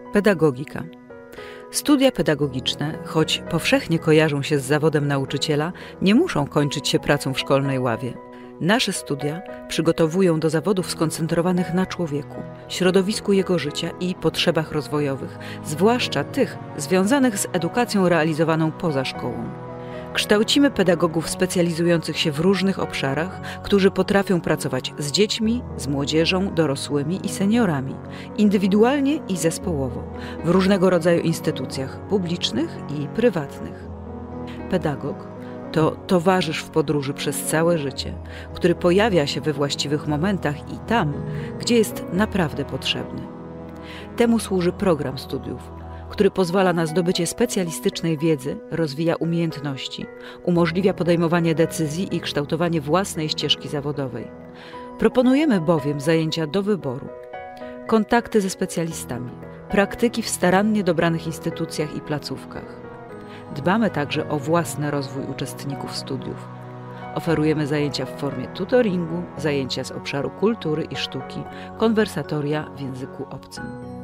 Pedagogika. Studia pedagogiczne, choć powszechnie kojarzą się z zawodem nauczyciela, nie muszą kończyć się pracą w szkolnej ławie. Nasze studia przygotowują do zawodów skoncentrowanych na człowieku, środowisku jego życia i potrzebach rozwojowych, zwłaszcza tych związanych z edukacją realizowaną poza szkołą. Kształcimy pedagogów specjalizujących się w różnych obszarach, którzy potrafią pracować z dziećmi, z młodzieżą, dorosłymi i seniorami, indywidualnie i zespołowo, w różnego rodzaju instytucjach publicznych i prywatnych. Pedagog to towarzysz w podróży przez całe życie, który pojawia się we właściwych momentach i tam, gdzie jest naprawdę potrzebny. Temu służy program studiów, który pozwala na zdobycie specjalistycznej wiedzy, rozwija umiejętności, umożliwia podejmowanie decyzji i kształtowanie własnej ścieżki zawodowej. Proponujemy bowiem zajęcia do wyboru, kontakty ze specjalistami, praktyki w starannie dobranych instytucjach i placówkach. Dbamy także o własny rozwój uczestników studiów. Oferujemy zajęcia w formie tutoringu, zajęcia z obszaru kultury i sztuki, konwersatoria w języku obcym.